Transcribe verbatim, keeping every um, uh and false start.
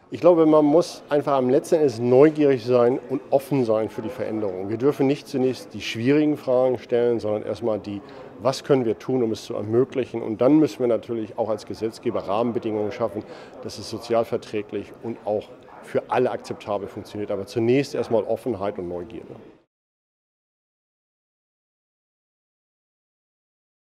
Ich glaube, man muss einfach am letzten Endes neugierig sein und offen sein für die Veränderung. Wir dürfen nicht zunächst die schwierigen Fragen stellen, sondern erstmal die, was können wir tun, um es zu ermöglichen. Und dann müssen wir natürlich auch als Gesetzgeber Rahmenbedingungen schaffen, dass es sozialverträglich und auch für alle akzeptabel funktioniert. Aber zunächst erstmal Offenheit und Neugierde.